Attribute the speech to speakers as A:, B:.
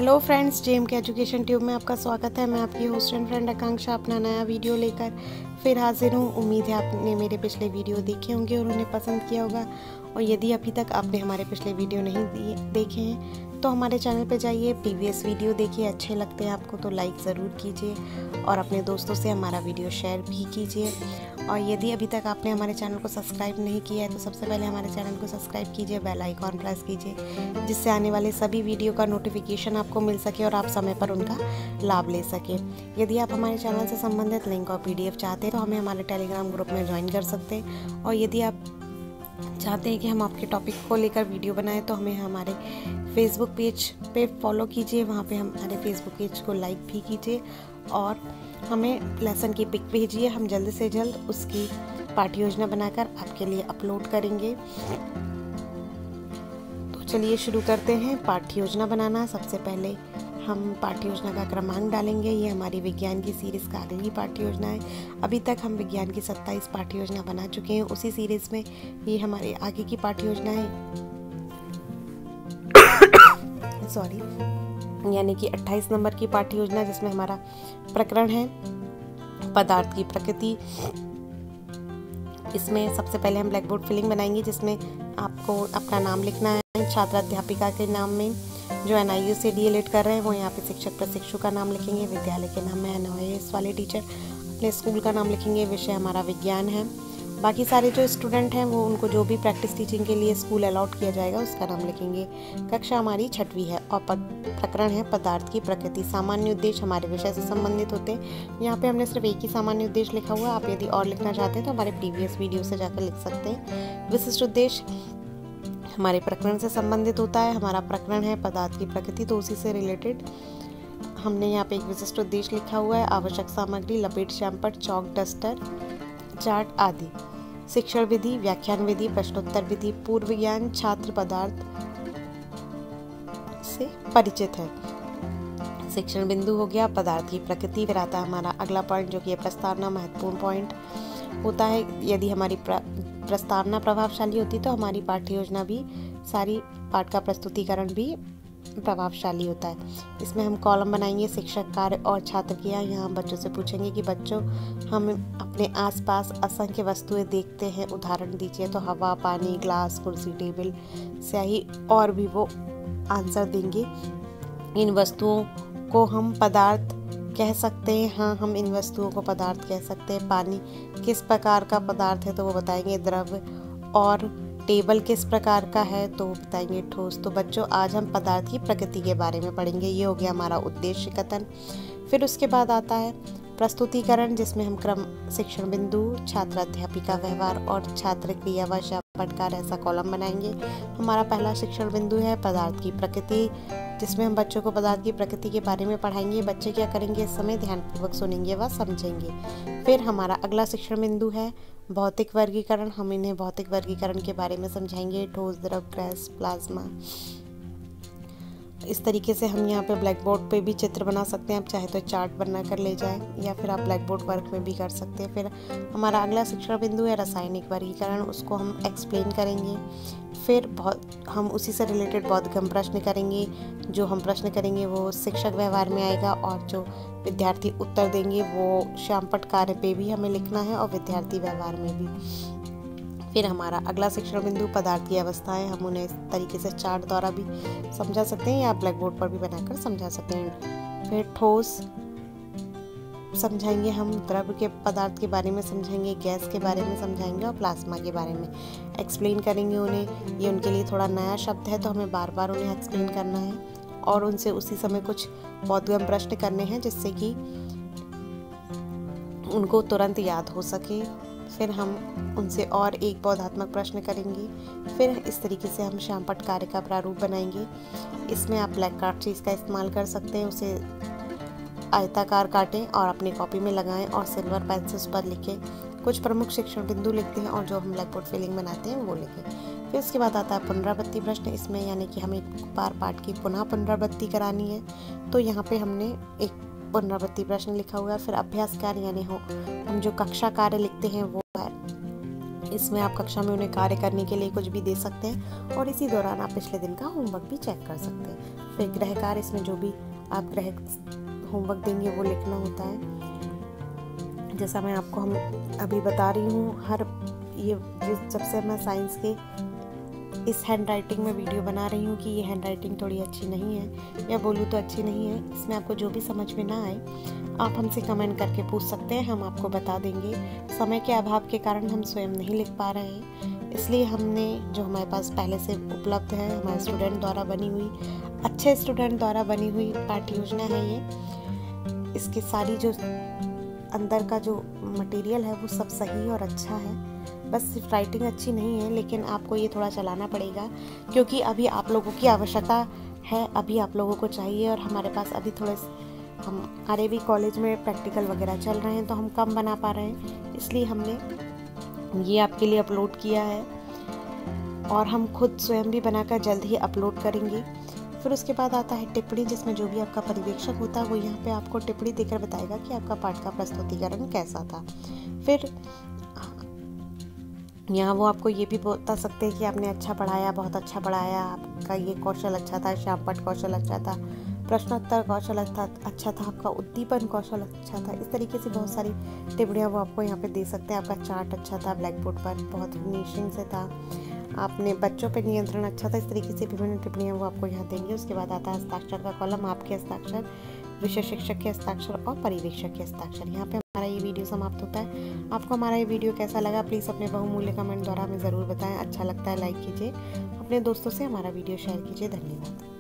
A: Hello friends, Gem के Education Tube में आपका स्वागत है। मैं आपकी होस्ट एंड फ्रेंड आकांक्षा अपना नया वीडियो लेकर फिर हाजिर हूँ। उम्मीद है आपने मेरे पिछले वीडियो देखे होंगे और उन्हें पसंद किया होगा। और यदि अभी तक आपने हमारे पिछले वीडियो नहीं देखे हैं तो हमारे चैनल पे जाइए, प्रीवियस वीडियो देखिए। अच्छे लगते हैं आपको तो लाइक ज़रूर कीजिए और अपने दोस्तों से हमारा वीडियो शेयर भी कीजिए। और यदि अभी तक आपने हमारे चैनल को सब्सक्राइब नहीं किया है तो सबसे पहले हमारे चैनल को सब्सक्राइब कीजिए, बेल आइकॉन प्रेस कीजिए, जिससे आने वाले सभी वीडियो का नोटिफिकेशन आपको मिल सके और आप समय पर उनका लाभ ले सके। यदि आप हमारे चैनल से संबंधित लिंक और PDF चाहते हैं तो हमें हमारे टेलीग्राम ग्रुप में ज्वाइन कर सकते हैं। और यदि आप चाहते हैं कि हम आपके टॉपिक को लेकर वीडियो बनाएं तो हमें हमारे फेसबुक पेज पे फॉलो कीजिए। वहाँ पे हमारे फेसबुक पेज को लाइक भी कीजिए और हमें लेसन की पिक भेजिए। हम जल्द से जल्द उसकी पाठ्य योजना बनाकर आपके लिए अपलोड करेंगे। तो चलिए शुरू करते हैं पाठ्य योजना बनाना। सबसे पहले हम पाठ्य योजना का क्रमांक डालेंगे। ये हमारी विज्ञान की सीरीज़ का अगली पाठ्य योजना है। अभी तक हम विज्ञान की 27 पाठ्य योजना बना चुके हैं। उसी सीरीज़ में ये हमारी आगे की पाठ्य योजना है यानी कि 28 नंबर की पाठ्य योजना, जिसमें हमारा प्रकरण है पदार्थ की प्रकृति। इसमें सबसे पहले हम ब्लैक बोर्ड फिलिंग बनाएंगे, जिसमें आपको अपना नाम लिखना है। छात्र अध्यापिका के नाम में जो NIU से DLED कर रहे हैं वो यहाँ पे शिक्षक प्रशिक्षु का नाम लिखेंगे। विद्यालय के नाम में NOAS वाले टीचर अपने स्कूल का नाम लिखेंगे। विषय हमारा विज्ञान है। बाकी सारे जो स्टूडेंट हैं वो उनको जो भी प्रैक्टिस टीचिंग के लिए स्कूल अलॉट किया जाएगा उसका नाम लिखेंगे। कक्षा हमारी 6वीं है और प्रकरण है पदार्थ की प्रकृति। सामान्य उद्देश्य हमारे विषय से संबंधित होते हैं। यहाँ पे हमने सिर्फ एक ही सामान्य उद्देश्य लिखा हुआ है। आप यदि और लिखना चाहते हैं तो हमारे प्रीवियस वीडियो से जाकर लिख सकते हैं। विशिष्ट उद्देश्य हमारे प्रकरण से संबंधित होता है। हमारा प्रकरण है पदार्थ की प्रकृति, तो उसी से रिलेटेड हमने यहाँ पे एक विशिष्ट उद्देश्य लिखा हुआ है। आवश्यक सामग्री लपेट, शैम्पर, चौक, डस्टर, चार्ट आदि। शिक्षण विधि, व्याख्यान विधि, प्रश्नोत्तर विधि, पूर्व ज्ञान, छात्र पदार्थ से परिचित है। शिक्षण बिंदु हो गया पदार्थ की प्रकृति। फिर आता है हमारा अगला पॉइंट जो कि प्रस्तावना, महत्वपूर्ण पॉइंट होता है। यदि हमारी प्रस्तावना प्रभावशाली होती तो हमारी पाठ्य योजना भी, सारी पाठ का प्रस्तुतिकरण भी प्रभावशाली होता है। इसमें हम कॉलम बनाएंगे, शिक्षक कार्य और छात्र किया। यहाँ बच्चों से पूछेंगे कि बच्चों हम अपने आसपास असंख्य वस्तुएं देखते हैं, उदाहरण दीजिए। तो हवा, पानी, ग्लास, कुर्सी, टेबल, स्याही और भी वो आंसर देंगे। इन वस्तुओं को हम पदार्थ कह सकते हैं। हाँ, हम इन वस्तुओं को पदार्थ कह सकते हैं। पानी किस प्रकार का पदार्थ है तो वो बताएंगे द्रव। और टेबल किस प्रकार का है तो वो बताएंगे ठोस। तो बच्चों आज हम पदार्थ की प्रकृति के बारे में पढ़ेंगे। ये हो गया हमारा उद्देश्य कथन। फिर उसके बाद आता है प्रस्तुतिकरण, जिसमें हम क्रम, शिक्षण बिंदु, छात्र अध्यापिका व्यवहार और छात्र क्रिया व पटकार ऐसा कॉलम बनाएंगे। हमारा पहला शिक्षण बिंदु है पदार्थ की प्रकृति, जिसमें हम बच्चों को पदार्थ की प्रकृति के बारे में पढ़ाएंगे। बच्चे क्या करेंगे, इस समय ध्यानपूर्वक सुनेंगे व समझेंगे। फिर हमारा अगला शिक्षण बिंदु है भौतिक वर्गीकरण। हम इन्हें भौतिक वर्गीकरण के बारे में समझाएंगे। ठोस, द्रव, गैस, प्लाज्मा। इस तरीके से हम यहाँ पे ब्लैक बोर्ड पे भी चित्र बना सकते हैं। आप चाहे तो चार्ट बना कर ले जाएं या फिर आप ब्लैक बोर्ड वर्क में भी कर सकते हैं। फिर हमारा अगला शिक्षण बिंदु है रासायनिक वर्गीकरण, उसको हम एक्सप्लेन करेंगे। फिर हम उसी से रिलेटेड बोधगम्य प्रश्न करेंगे। जो हम प्रश्न करेंगे वो शिक्षक व्यवहार में आएगा और जो विद्यार्थी उत्तर देंगे वो श्यामपट्ट कार्य पे भी हमें लिखना है और विद्यार्थी व्यवहार में भी। फिर हमारा अगला शिक्षण बिंदु पदार्थ की अवस्थाएं। हम उन्हें इस तरीके से चार्ट द्वारा भी समझा सकते हैं या ब्लैक बोर्ड पर भी बनाकर समझा सकते हैं। फिर ठोस समझाएंगे हम, द्रव के पदार्थ के बारे में समझाएंगे, गैस के बारे में समझाएंगे और प्लाज्मा के बारे में एक्सप्लेन करेंगे उन्हें। ये उनके लिए थोड़ा नया शब्द है तो हमें बार बार उन्हें एक्सप्लेन करना है और उनसे उसी समय कुछ बोधगम्य प्रश्न करने हैं जिससे कि उनको तुरंत याद हो सके। फिर हम उनसे और एक बोधात्मक प्रश्न करेंगे। फिर इस तरीके से हम श्यामपट्ट कार्य का प्रारूप बनाएंगे। इसमें आप ब्लैक कार्डशीट का इस्तेमाल कर सकते हैं। उसे आयताकार काटें और अपनी कॉपी में लगाएं और सिल्वर पेन से उस पर लिखें। कुछ प्रमुख शिक्षण बिंदु लिखते हैं और जो हम ब्लैक बोर्ड फिलिंग बनाते हैं वो लिखें। फिर उसके बाद आता है पुनरावृत्ति प्रश्न। इसमें यानी कि हमें एक बार पाठ की पुनः पुनरावृत्ति करानी है तो यहाँ पे हमने एक पुनरावृत्ति प्रश्न लिखा हुआ है। फिर अभ्यास कार्य यानी हम जो कक्षा कार्य लिखते हैं वो है इसमें आप कक्षा में उन्हें कार्य करने के लिए कुछ भी दे सकते हैं और इसी दौरान आप पिछले दिन का होमवर्क भी चेक कर सकते हैं। फिर गृह कार्य, इसमें जो भी आप गृह होमवर्क देंगे वो लिखना होता है। जैसा मैं आपको हम अभी बता रही हूँ, जब से मैं साइंस के इस हैंड राइटिंग में वीडियो बना रही हूँ कि ये हैंड राइटिंग थोड़ी अच्छी नहीं है, या बोलूँ तो अच्छी नहीं है। इसमें आपको जो भी समझ में ना आए आप हमसे कमेंट करके पूछ सकते हैं, हम आपको बता देंगे। समय के अभाव के कारण हम स्वयं नहीं लिख पा रहे हैं, इसलिए हमने जो हमारे पास पहले से उपलब्ध है, हमारे स्टूडेंट द्वारा बनी हुई, अच्छे स्टूडेंट द्वारा बनी हुई पाठ्य योजना है ये। इसके सारी जो अंदर का जो मटेरियल है वो सब सही और अच्छा है, बस सिर्फ राइटिंग अच्छी नहीं है। लेकिन आपको ये थोड़ा चलाना पड़ेगा क्योंकि अभी आप लोगों की आवश्यकता है, अभी आप लोगों को चाहिए, और हमारे पास अभी थोड़े हमारे भी कॉलेज में प्रैक्टिकल वगैरह चल रहे हैं तो हम कम बना पा रहे हैं, इसलिए हमने ये आपके लिए अपलोड किया है और हम खुद स्वयं भी बनाकर जल्द ही अपलोड करेंगे। फिर उसके बाद आता है टिप्पणी, जिसमें जो भी आपका पर्यवेक्षक होता है वो यहाँ पे आपको टिप्पणी देकर बताएगा कि आपका पाठ का प्रस्तुतिकरण कैसा था। फिर यहाँ वो आपको ये भी बता सकते हैं कि आपने अच्छा पढ़ाया, बहुत अच्छा पढ़ाया, आपका ये कौशल अच्छा था, श्यामपट्ट कौशल अच्छा था, प्रश्नोत्तर कौशल अच्छा था, आपका उद्दीपन कौशल अच्छा था। इस तरीके से बहुत सारी टिप्पणियाँ वो आपको यहाँ पे दे सकते हैं। आपका चार्ट अच्छा था, ब्लैक बोर्ड पर बहुत फिनिशिंग से था, आपने बच्चों पे नियंत्रण अच्छा था। इस तरीके से विभिन्न टिप्पणियाँ वो आपको यहाँ देंगे। उसके बाद आता है हस्ताक्षर का कॉलम, आपके हस्ताक्षर, विषय शिक्षक के हस्ताक्षर और पर्यवेक्षक के हस्ताक्षर। यहाँ पे हमारा ये वीडियो समाप्त होता है। आपको हमारा ये वीडियो कैसा लगा प्लीज़ अपने बहुमूल्य कमेंट द्वारा हमें ज़रूर बताएं। अच्छा लगता है लाइक कीजिए, अपने दोस्तों से हमारा वीडियो शेयर कीजिए। धन्यवाद।